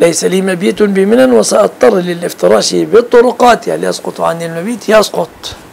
ليس لي مبيت بمنى وسأضطر للافتراش بالطرقات، يعني يسقط عني المبيت يسقط.